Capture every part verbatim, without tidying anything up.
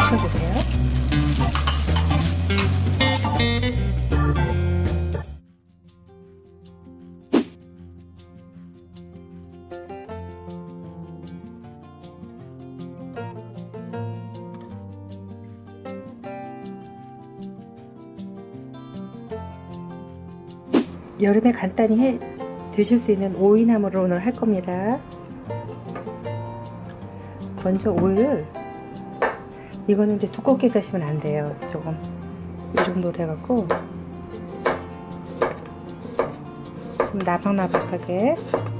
식혀주세요. 여름에 간단히 해 드실 수 있는 오이나물을 오늘 할 겁니다. 먼저 오이를, 이거는 이제 두껍게 써시면 안 돼요. 조금 이 정도로 해갖고 좀 나박나박하게.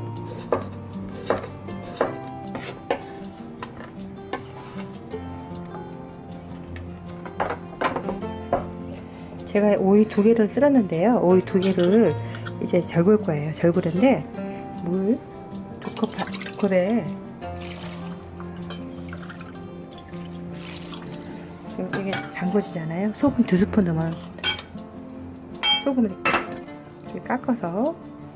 제가 오이 두 개를 쓸었는데요. 오이 두 개를 이제 절굴 거예요. 절구는데 물 두 컵, 두 컵에 이게 잠궈지잖아요. 소금 두 스푼 넣으면, 소금을 이렇게 깎아서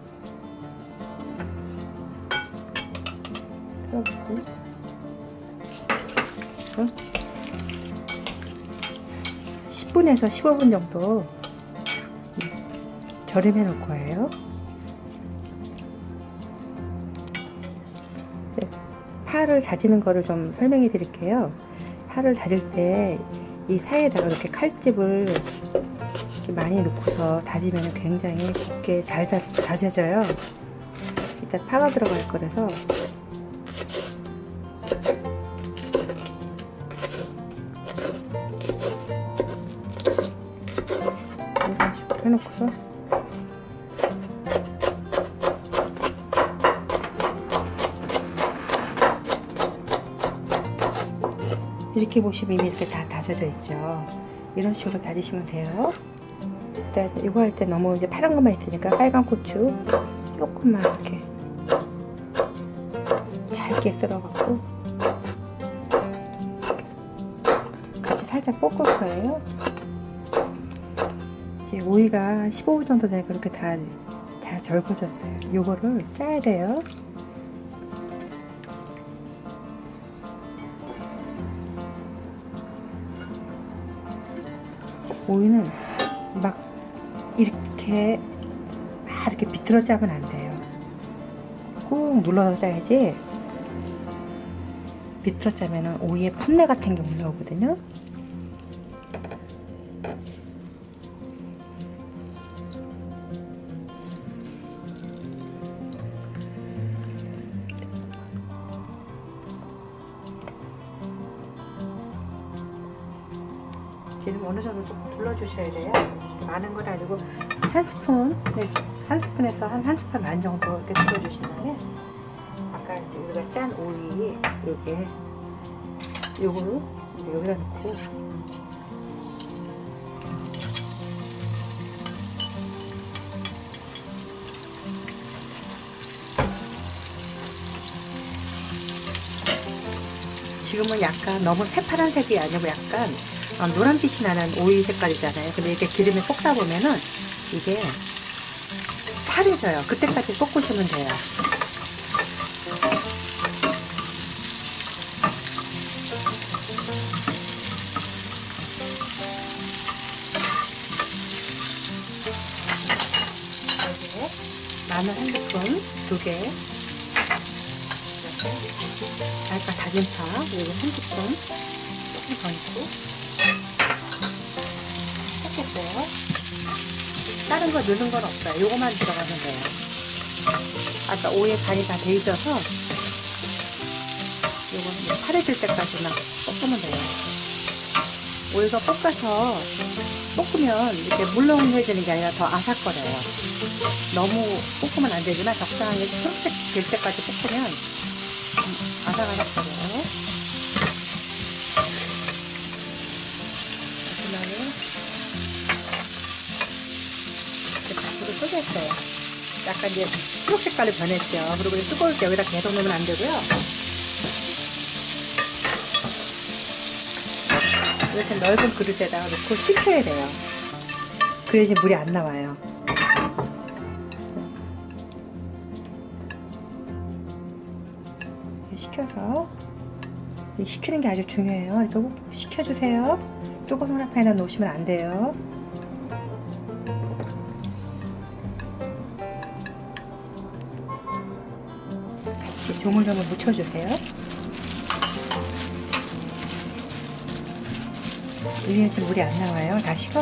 넣고 십 분에서 십오 분 정도 절임해 놓을 거예요. 네, 파를 다지는 거를 좀 설명해 드릴게요. 파를 다질 때 이 사이에다가 이렇게 칼집을 이렇게 많이 넣고서 다지면 굉장히 곱게 잘 다, 다져져요. 일단 파가 들어갈 거라서 이런 식으로 해놓고서 이렇게 보시면 이미 이렇게 다 다져져 있죠. 이런 식으로 다지시면 돼요. 일단 이거 할 때 너무 이제 파란 것만 있으니까 빨간 고추 조금만 이렇게 얇게 썰어갖고 같이 살짝 볶을 거예요. 이제 오이가 십오 분 정도 되니까 이렇게 다, 다 절거졌어요. 요거를 짜야 돼요. 오이는 막 이렇게 막 이렇게 비틀어 짜면 안 돼요. 꾹 눌러서 짜야지. 비틀어 짜면은 오이에 풋내 같은 게 올라오거든요. 지금 어느 정도 좀 둘러주셔야 돼요. 많은 건 아니고 한 스푼, 네, 한 스푼에서 한 한 스푼 반 정도 이렇게 둘러주신 다음에 아까 이제 우리가 짠 오이 요게 요거를 이제 여기다 넣고 지금은 약간 너무 새파란색이 아니고 약간 어, 노란빛이 나는 오이 색깔이잖아요. 근데 이렇게 기름에 볶다 보면은 이게 파래져요. 그때까지 볶으시면 돼요. 여기에 마늘 한 스푼, 두 개, 약간 다진 파, 그리고 한 스푼 조금 더 있고. 섞겠어요. 다른 거 넣는 건 없어요. 요거만 들어가면 돼요. 아까 오이에 간이 다 돼 있어서 요거는 파래질 때까지만 볶으면 돼요. 오이가 볶아서 볶으면 이렇게 물렁해지는 게 아니라 더 아삭거려요. 너무 볶으면 안 되지만 적당하게 초록색 될 때까지 볶으면 아삭아삭거려요. 쏘겠어요. 약간 이제 초록 색깔로 변했죠. 그리고 뜨거울 때 여기다 계속 넣으면 안 되고요. 이렇게 넓은 그릇에다가 넣고 식혀야 돼요. 그래야지 물이 안 나와요. 식혀서 식히는 게 아주 중요해요. 이렇게 꼭 식혀주세요. 뜨거운 후라이팬에 놓으시면 안 돼요. 같이 조물조물 묻혀주세요. 위에 지금 물이 안 나와요. 다 식어.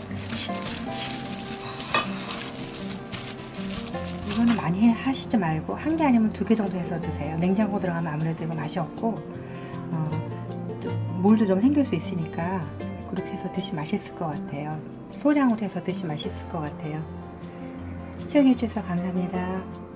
이거는 많이 하시지 말고 한 개 아니면 두 개 정도 해서 드세요. 냉장고 들어가면 아무래도 이거 맛이 없고 어, 물도 좀 생길 수 있으니까 그렇게 해서 드시면 맛있을 것 같아요. 소량으로 해서 드시면 맛있을 것 같아요. 시청해주셔서 감사합니다.